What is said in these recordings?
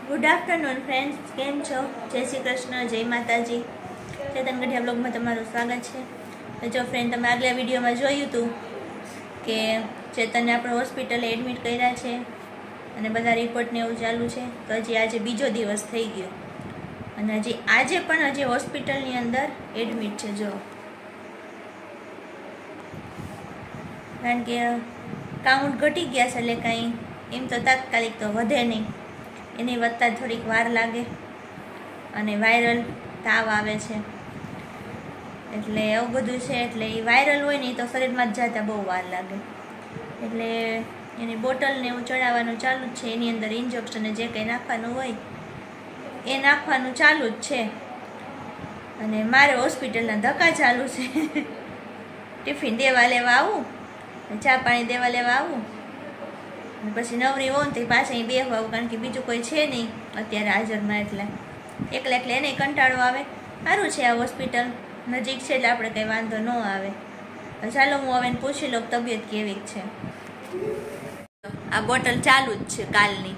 Good afternoon friends, કેમ છો? જય શ્રી કૃષ્ણ, જય માતાજી. ચેતન ગઢિયા બ્લોગમાં તમારું સ્વાગત છે. જો ફ્રેન્ડ, તમે આગલા વિડીયોમાં જોયું હતું કે ચેતનને આપણે હોસ્પિટલે એડમિટ કર્યા છે અને બધા રિપોર્ટને એવું ચાલુ છે. તો હજી આજે બીજો દિવસ થઈ ગયો અને આજે પણ હોસ્પિટલની અંદર એડમિટ છે. જો કારણ કે કાઉન્ટ ઘટી ગયા છે, એટલે કાંઈ એમ તો તાત્કાલિક તો વધે નહીં, એની વધતા થોડીક વાર લાગે અને વાયરલ તાવ આવે છે, એટલે એવું બધું છે. એટલે એ વાયરલ હોય ને તો શરીરમાં જ જતા બહુ વાર લાગે, એટલે એની બોટલને એવું ચડાવવાનું ચાલુ જ છે. એની અંદર ઇન્જેક્શન જે કંઈ નાખવાનું હોય એ નાખવાનું ચાલુ જ છે. અને મારે હોસ્પિટલના ધક્કા ચાલુ છે. ટિફિન દેવા લેવા આવું, ચા પાણી દેવા લેવા આવું, અને પછી નવરી હોઉં ને તો પાછા અહીં બેહવા આવું, કારણ કે બીજું કોઈ છે નહીં અત્યારે હાજરમાં, એટલે એકલા એને કંટાળો આવે. સારું છે, આ હોસ્પિટલ નજીક છે એટલે આપણે કંઈ વાંધો ન આવે. ચાલો હું હવે પૂછી લઉં તબિયત કેવી છે. આ બોટલ ચાલુ જ છે કાલની,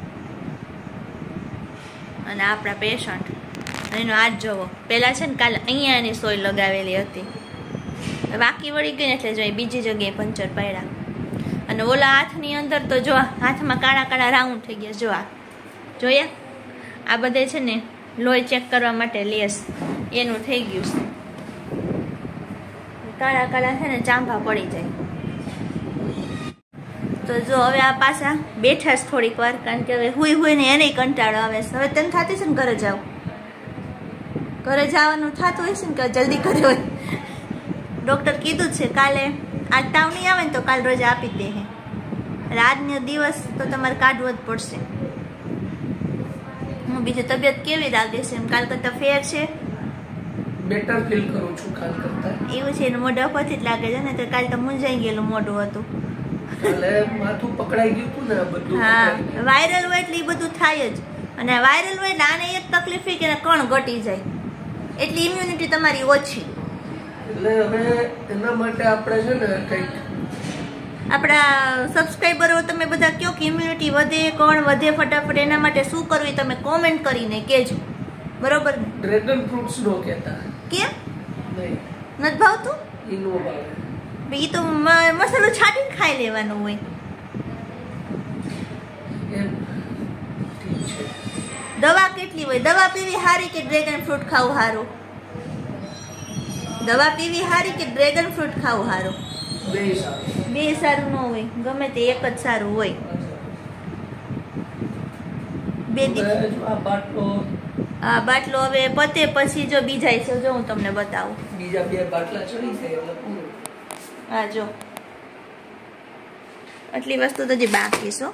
અને આપણા પેશન્ટ એનો હાથ જોવો. પહેલાં છે ને કાલે અહીંયા એની સોય લગાવેલી હતી, વાકી વળી ગઈ ને એટલે જો બીજી જગ્યાએ પંચર પડ્યા. અને ઓલા હાથની અંદર તો જો હાથમાં કાળા કાળા રાઉન્ડ થઈ ગયા. જો આ જોયા, આ બધે છે ને લોહી ચેક કરવા માટે લેસ એનું થઈ ગયું છે. કાળા કાળા છે ને ચાંભા પડી જાય. તો જો હવે આ પાછા બેઠા જ થોડીક વાર, કારણ કે હવે હુઈ ને એને કંટાળો આવે છે. હવે તને થતી છે ને ઘરે જાવ, ઘરે જવાનું થતું હોય છે ને કે જલ્દી ઘરે હોય. ડૉક્ટર કીધું જ છે કાલે આજ તાવ નહીં આવે ને તો કાલ રજા આપી જ દે. એટલે આજનો દિવસ તો તમારે કાઢવો જ પડશે. હું બીજું તબિયત કેવી લાગે છે? કાલ કરતા ફેર છે? બેટર ફીલ કરું છું કાલ કરતા. એવું છે ને, મોઢા પરથી જ લાગે છે ને. તો કાલ તો મૂંઝાઈ ગયેલું મોઢું હતું. કાલે માથું પકડાઈ ગયું હતું ને બધું. હા, વાયરલ હોય એટલે એ બધું થાય જ. અને વાયરલ હોય એટલે આને એક તકલીફ કે કણ ઘટી જાય, એટલી ઇમ્યુનિટી તમારી ઓછી. એટલે હવે એના માટે આપણે છે ને કંઈક આપણા સબસ્ક્રાઈબરો તમે બધા કહો કે ઇમ્યુનિટી વધે, કોણ વધે ફટાફટ, એના માટે શું કરવું એ તમે કોમેન્ટ કરીને કહેજો, બરોબર ને? ડ્રેગન ફ્રૂટ્સ નો કહેતા. કેમ નહીં? નથી ભાવતું? ઈ નો ભાવે. એ તો મસાલો છાંટીને ખાઈ લેવાનો હોય. એમ ઠીક છે. દવા કેટલી હોય? દવા પીવી સારી કે ડ્રેગન ફ્રૂટ ખાવું સારું? દવા પીવી સારી કે ડ્રેગન ફ્રૂટ ખાવું સારું? બે સારું. બે સારું ન હોય, ગમે તે એક જ સારું હોય. બે આ બાટલો હવે પતે પછી જો બીજા છે, જો હું તમને બતાવું. બીજા બે બાટલા ચડી જાય એટલે પૂરું. હા જો આટલી વસ્તુ તો હજી બાકી છે,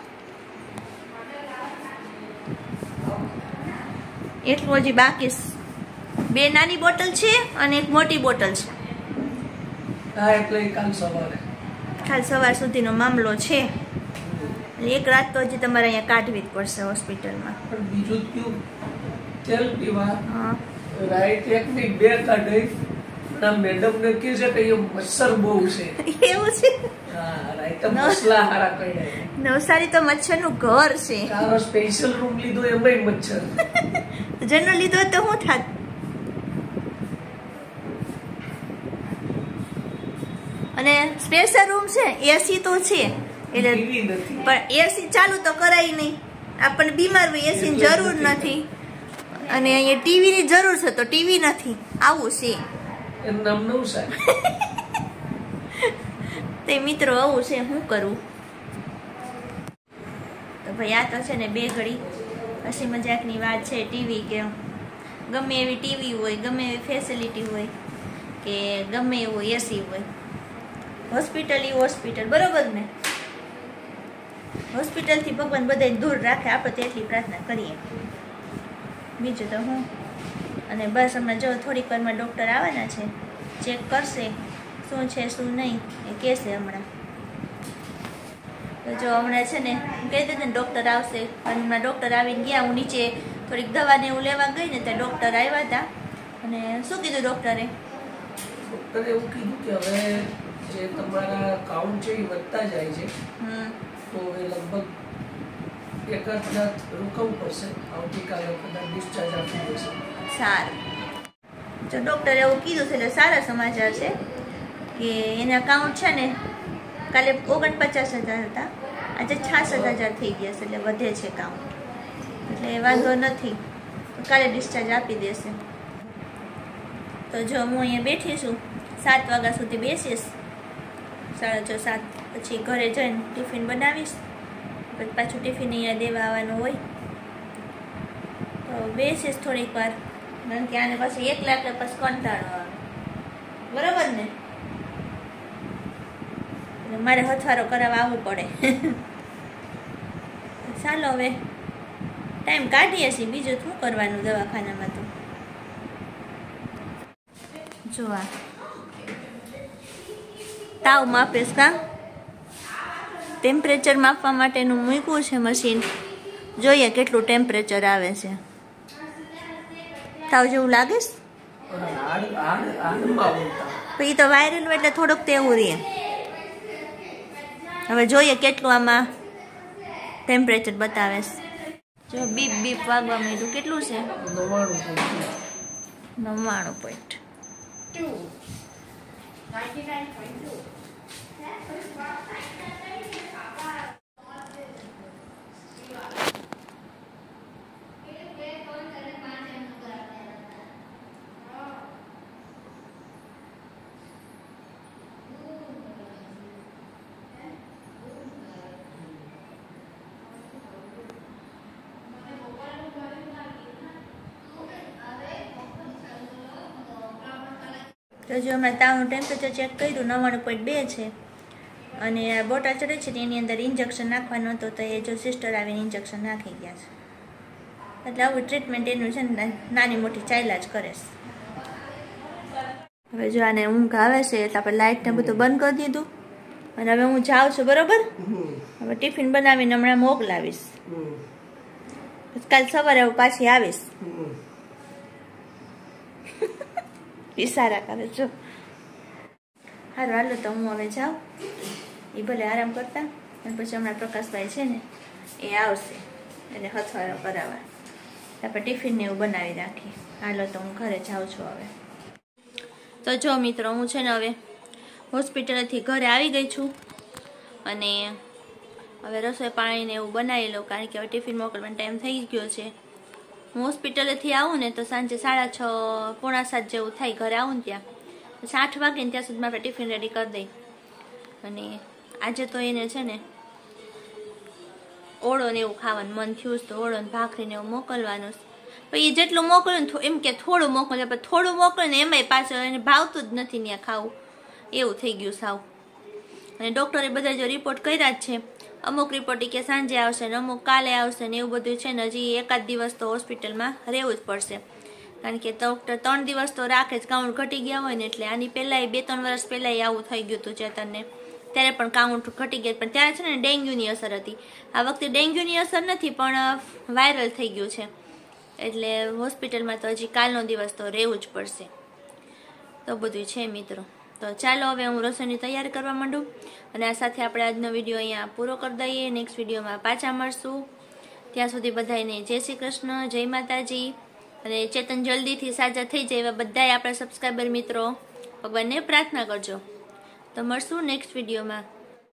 એટલું હજી બાકી છે. બે નાની બોટલ છે અને એક મોટી બોટલ છે. હા, એટલે કાલ સવારે કાલ સવાર સુધીનો મામલો છે. એક રાત તો હજી તમારે અહીંયા કાઢવી જ પડશે હોસ્પિટલમાં. પણ બીજું કયું તેલ પીવા. હા, રાઈટ એક ની બે કાઢી. ના મેડમ ને કહે છે કે એ મચ્છર બહુ છે. એવું છે? હા, રાઈટ મસલા હારા કઢાય. નવસારી તો મચ્છરનું ઘર છે. તારો સ્પેશિયલ રૂમ લીધો એમાંય મચ્છર. જનરલ લીધો તો શું થાત? અને સ્પેશિયલ રૂમ છે, એસી તો છે, એટલે પણ એસી ચાલુ તો કરાય નહીં. આપણને બીમાર હોય, એસી ની જરૂર નથી. અને અહીંયા ટીવી ની જરૂર છે તો ટીવી નથી. આવું છે. એનું નામ નવસારી. તે મિત્રો આવું છે, શું કરું? તો ભાઈ આ તો છે ને બે ઘડી હસી મજાકની વાત છે. ટીવી કે ગમે એવી ટીવી હોય, ગમે એવી ફેસિલિટી હોય, કે ગમે એવું એસી હોય, હોસ્પિટલ ઈ હોસ્પિટલ, બરોબર ને? હોસ્પિટલથી ભગવાન બધાને દૂર રાખે, આપણે તેટલી પ્રાર્થના કરીએ. બીજું તો હું. અને બસ હમણાં જો થોડીક વારમાં ડૉક્ટર આવવાના છે, ચેક કરશે શું છે શું નહીં એ કહેશે હમણાં. તો જો હમણાં છે ને કહી દે ને ડૉક્ટર આવશે. અને હમણાં ડૉક્ટર આવીને ગયા, હું નીચે થોડીક દવાને એવું લેવા ગઈ ને ત્યાં ડૉક્ટર આવ્યા હતા. અને શું કીધું ડૉક્ટરે? ડૉક્ટરે એવું કીધું કે હવે જે તમારા કાઉન્ટ છે એ વધતા જાય છે, તો એ લગભગ એકાદ રાત રોકાવું પડશે. આવતીકાલે કદાચ ડિસ્ચાર્જ આપવું પડશે. સારું. જો ડૉક્ટરે એવું કીધું છે એટલે સારા સમાચાર છે કે એના કાઉન્ટ છે ને કાલે 49,000 હતા, આજે 66,000 થઈ ગયા છે, એટલે વધે છે કાઉન્ટ, એટલે વાંધો નથી. કાલે ડિસ્ચાર્જ આપી દેશે. તો જો હું અહીંયા બેઠી છું, 7 વાગ્યા સુધી બેસીશ, 6:30 7 પછી ઘરે જઈને ટિફિન બનાવીશ, પછી પાછું ટિફિન અહીંયા દેવા આવવાનું હોય, તો બેસીશ થોડીક વાર, કારણ કે આને પછી એકલા એટલે પછી કંટાળો આવે, બરાબર ને? મારે હથવારો કરાવવા આવવું પડે. ચાલો હવે ટાઈમ કાઢીએ છીએ, બીજું શું કરવાનું દવાખાનામાં. તો જો આ તાવ માપેશ કા ટેમ્પરેચર માપવા માટેનું મૂક્યું છે મશીન, જોઈએ કેટલું ટેમ્પરેચર આવે છે. તાવ જેવું લાગે છે? પછી તો વાયરલ હોય એટલે થોડુંક તેવું રહે. હવે જોઈએ કેટલું આમાં ટેમ્પરેચર બતાવે છે. જો બીપ બીપ વાગવા માંડ્યું. કેટલું છે? 99.2. તો જો હમણાં તાવનું ટેમ્પરેચર ચેક કર્યું, 99.2 છે. અને આ બોટલ ચડે છે એની અંદર ઇન્જેક્શન નાખવાનું હતું, તો એ જો સિસ્ટર આવીને ઇન્જેક્શન નાખી ગયા છે. એટલે આવું ટ્રીટમેન્ટ એનું છે ને નાની મોટી ચાલ્યા જ કરે છે. હવે જો આને ઊંઘ આવે છે એટલે આપણે લાઇટ ને બધું બંધ કરી દીધું, અને હવે હું જાઉં છું, બરોબર? હવે ટિફિન બનાવીને હમણાં મોકલાવીશ, પછી કાલ સવારે હું પાછી આવીશ. ઇશારા કરે છો. સારું, હાલો તો હું હવે જાઉં, એ ભલે આરામ કરતા, અને પછી હમણાં પ્રકાશભાઈ છે ને એ આવશે એટલે હથવારો કરાવવા, આપણે ટિફિનને એવું બનાવી રાખીએ. હાલો તો હું ઘરે જાઉં છું હવે. તો જો મિત્રો, હું છે ને હવે હોસ્પિટલથી ઘરે આવી ગઈ છું, અને હવે રસોઈ પાણીને એવું બનાવી લઉં, કારણ કે હવે ટિફિન મોકલવાનો ટાઈમ થઈ ગયો છે. હું હોસ્પિટલેથી આવું ને તો સાંજે 6:30 પોણા 7 જેવું થાય. ઘરે આવું ને ત્યાં 8 વાગે ને ત્યાં સુધીમાં આપણે ટિફિન રેડી કરી દઈ. અને આજે તો એને છે ને ઓળો ને એવું ખાવાનું મન થયું, તો ઓળો ને ભાખરીને એવું મોકલવાનું. પણ એ જેટલું મોકલે ને એમ કે થોડું મોકલે, પણ થોડું મોકલે ને એમાંય પાછળ એને ભાવતું જ નથી ત્યાં ખાવું, એવું થઈ ગયું સાવ. અને ડૉક્ટરે બધા જો રિપોર્ટ કર્યા જ છે, અમુક રિપોર્ટ કે સાંજે આવશે ને અમુક કાલે આવશે ને એવું બધું છે ને. હજી એકાદ દિવસ તો હોસ્પિટલમાં રહેવું જ પડશે, કારણ કે ડૉક્ટર 3 દિવસ તો રાખે જ, કાઉન્ટ ઘટી ગયા હોય ને. એટલે આની પહેલાંય 2-3 વર્ષ પહેલાંય આવું થઈ ગયું હતું ચેતનને, ત્યારે પણ કાઉન્ટ ઘટી ગયા, પણ ત્યારે છે ને ડેન્ગ્યુની અસર હતી. આ વખતે ડેન્ગ્યુની અસર નથી, પણ વાયરલ થઈ ગયું છે, એટલે હોસ્પિટલમાં તો હજી કાલનો દિવસ તો રહેવું જ પડશે. તો બધું છે મિત્રો. તો ચાલો હવે હું રસોઈની તૈયારી કરવા માંડું, અને આ સાથે આપણે આજનો વિડીયો અહીંયા પૂરો કરી દઈએ. નેક્સ્ટ વિડીયોમાં પાછા મળશું. ત્યાં સુધી બધાને જય શ્રી કૃષ્ણ, જય માતાજી. અને ચેતન જલ્દીથી સાજા થઈ જાય એવા બધાય આપણા સબસ્ક્રાઈબર મિત્રો ભગવાનને પ્રાર્થના કરજો. તો મળશું નેક્સ્ટ વિડીયોમાં.